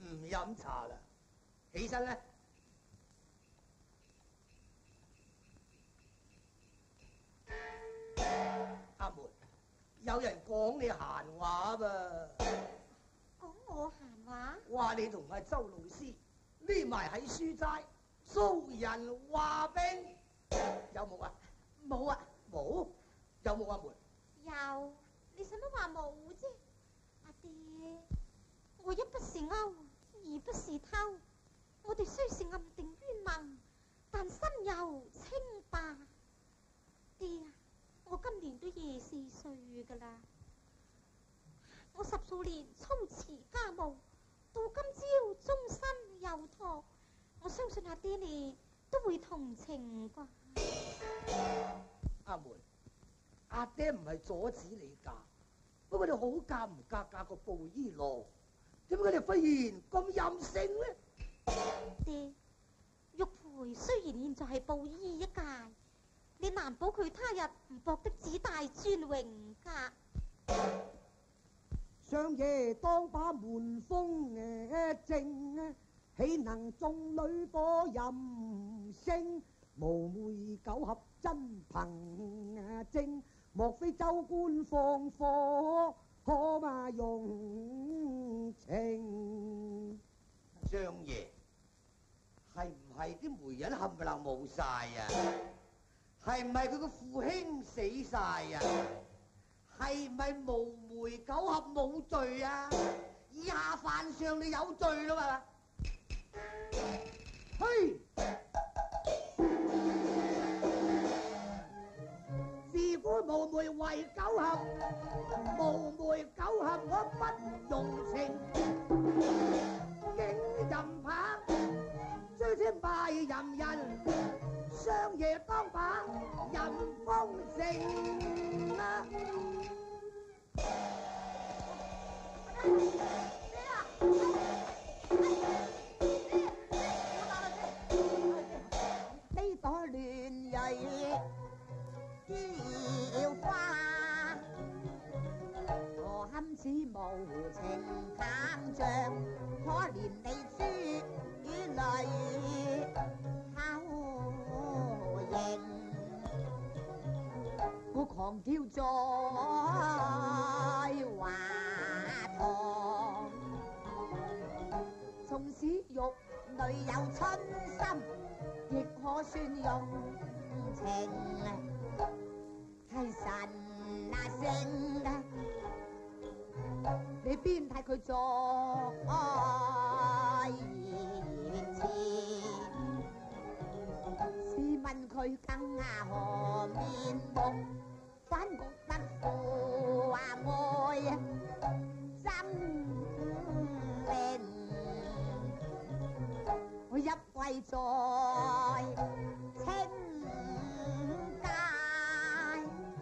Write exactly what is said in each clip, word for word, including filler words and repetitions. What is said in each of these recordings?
唔飲茶啦，起身啦。阿門，有人講你閒話噃。 講我閒話？ 話你同阿周老師匿埋喺書齋，騷人話兵，有冇啊？ 冇啊。 冇？有冇阿門？ 有，你使乜話冇啫？阿爹，我一不是勾，二不是偷，我哋雖是暗定冤盟，但心有清白。爹啊，我今年都廿四歲噶啦，我十數年操持家務，到今朝終身有託，我相信阿爹你都會同情啩。 阿門，阿爹唔係阻止你嫁，不過你好嫁唔嫁嫁個布衣郎，點解你忽然咁任性呢？ 爹，玉培雖然現在係布衣一介，你難保佢他日唔博得子大尊榮噶。 上爺當把門風誒正，豈能眾女多任性？無媒九合真憑證，莫非州官放火可嘛用情？ 張爺，係唔係啲媒人冚唪唥冇晒啊？係唔係佢個父兄死晒啊？係唔係無媒九合冇罪啊？以下犯上你有罪啦嘛？ 嘿！自古無媒為九合，無媒九合我不用情。景任棒，追稱拜任人，相爺當把任風盛啊！ 爹啊！ 呢朵亂蕊嬌花，我堪似無情淡像，可憐你珠與淚後形，我狂跳在華堂，縱使玉女有春心，亦可算用情，係神啊聖啊！你邊睇佢作愛言詞？試問佢更啊何面目？反覺得父話愛真靈，我一跪在清界，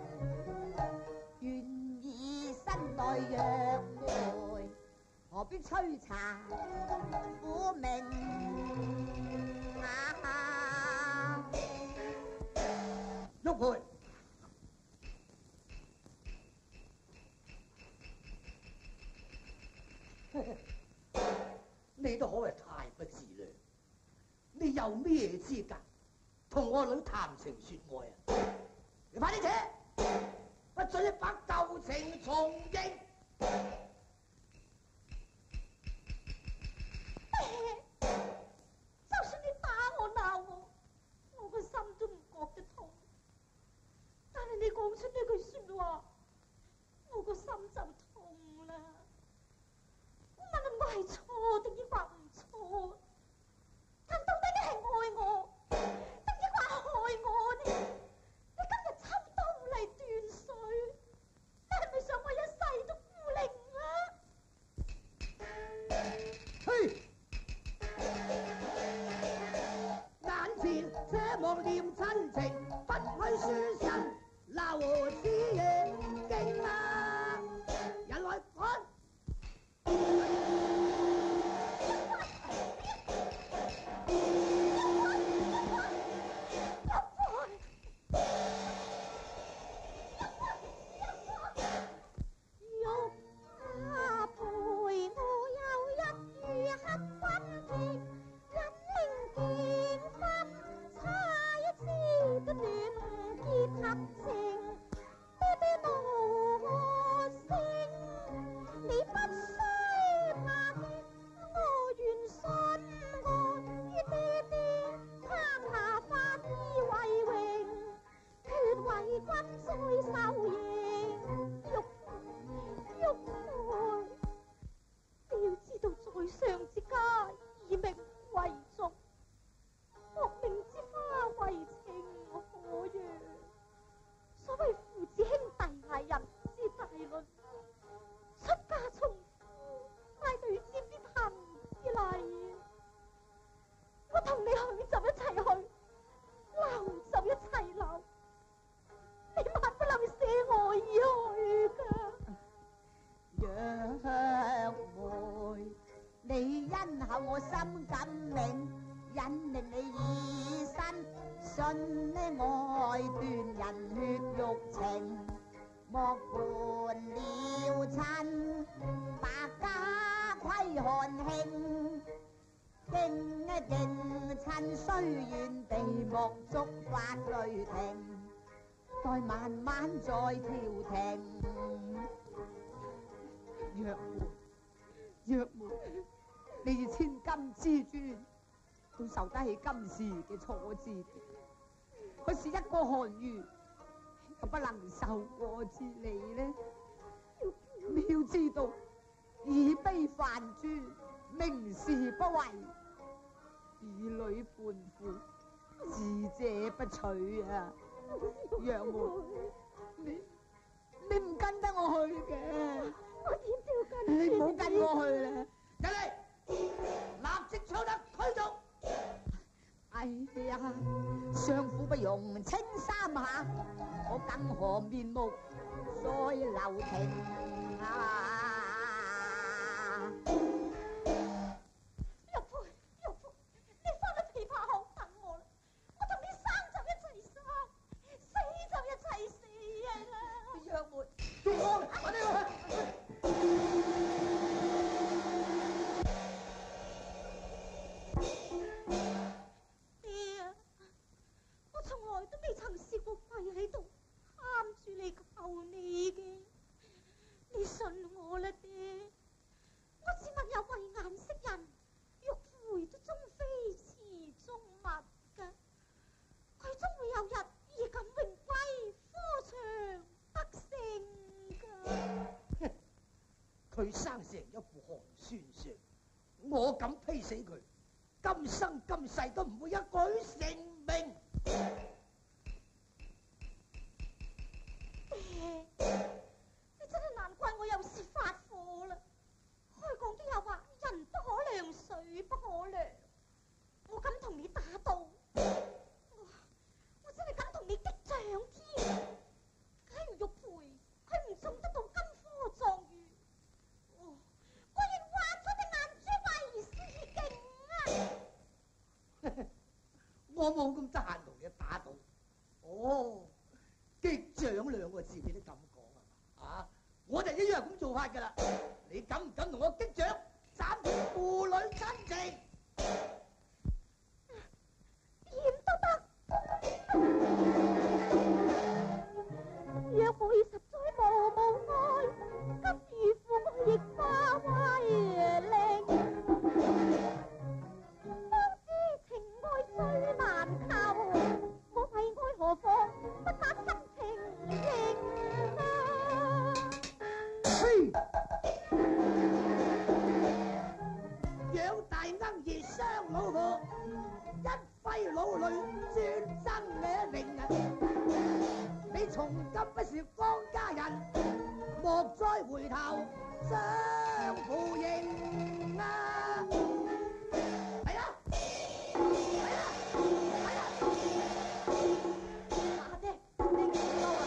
願以身代約會，何必摧殘苦命啊！ 玉培，你都可謂太不自量，你有咩資格同我女談情說愛啊？你快啲扯，不准你把舊情重現。 就算你打我鬧我，我個心都唔覺得痛。但係你講出呢句說話，我個心就痛啦。問我係錯定抑或唔錯？但到底你係愛我，定抑或害我呢？你今日秋冬嚟斷水，你係咪想我一世都孤零啊？ 嘿！眼前這望念親情，不許書生留此夜經啊！人來趕。 愛斷人血肉情，莫伴了親，百家窺汗慶。敬一敬親，雖遠地莫觸發雷霆，待慢慢再調停。 若門，若門，你千金之尊，都受得起今時嘅挫折。可是一個韓愈，就不能受過之你呢？你要知道，以卑犯尊，明事不為，以女叛父，智者不取啊！若門，你你唔跟得我去嘅。 我點都要跟你唔好跟我去啦！ 入嚟，立即操得驅逐。 哎呀，相府不容青衫下，我更何面目再留情啊！ 玉佩，玉佩，你翻去琵琶行等我啦！我同你生就一齊生，死就一齊死啊啦！ 若門，我我哋爹啊，我從來都未曾試過跪喺度喊住你求你嘅，你信我啦，爹。我只問有慧眼識人，玉佩都終非池中物㗎，佢終會有日以錦榮歸，科場得勝㗎。 佢生成一副寒酸相，我敢批死佢，今生今世都唔會一舉成名。 爹，你真係難怪我有時發火啦。開講都有話，人不可量，水不可量。我敢同你打賭，我我真係敢同你擊掌添。假如玉佩佢唔中得到金科狀元，我我願挖咗隻眼珠為是勁啊！ 我冇咁得閒同你打賭。哦，擊掌兩個字你都咁講啊？啊，我就一樣咁做法㗎啦。你敢唔敢同我擊掌，斬斷父女親情？ 點都得。若會實在無無愛，給予父我亦化為零。當知情愛最難求，我為愛何妨不把心情認啊！ 嘿，養大鶯兒雙老婆，一揮老淚專爭你名啊！你從今不是江家人，莫再回頭相互認啊！係啊，係啊，係啊！ 阿爹，你唔嬲啊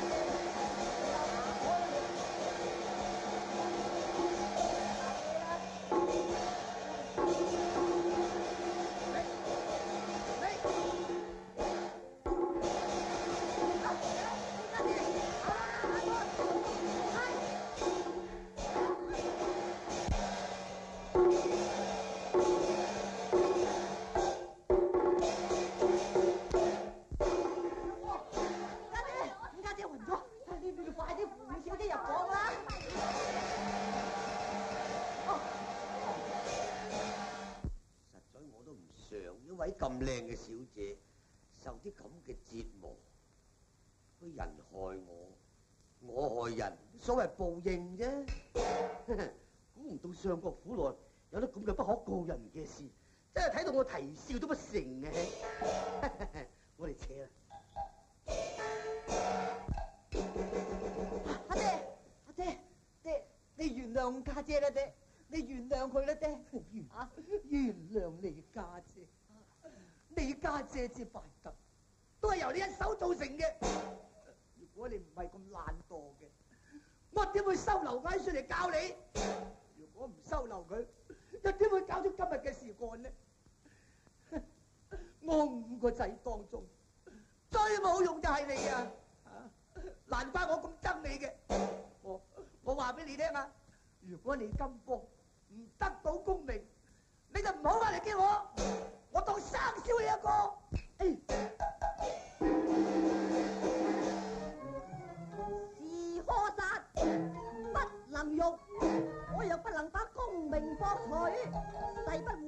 家姐暈咗，你你快啲扶小姐入房啦！ 實在我都唔想一位咁靚嘅小姐受啲咁嘅折磨，佢人害我，我害人，所謂報應啫。估唔到上國府內有得咁嘅不可告人嘅事，真係睇到我啼笑都不成嘅。我哋扯啦。 阿爹，阿爹，爹，你原諒家姐啦，爹，你原諒佢啦，爹。啊， 原諒你家姐，你家姐之敗德，都係由你一手造成嘅。如果你唔係咁懶惰嘅，我點會收留矮孫嚟教你？如果唔收留佢，又點會搞出今日嘅事幹呢？我五個仔當中， 最冇用就係你啊！難怪我咁憎你嘅。我我話俾你聽啊，如果你今課唔得到功名，你就唔好翻嚟見我，我當生燒你一個。哎是可殺，不能辱。我若不能把功名博取，誓不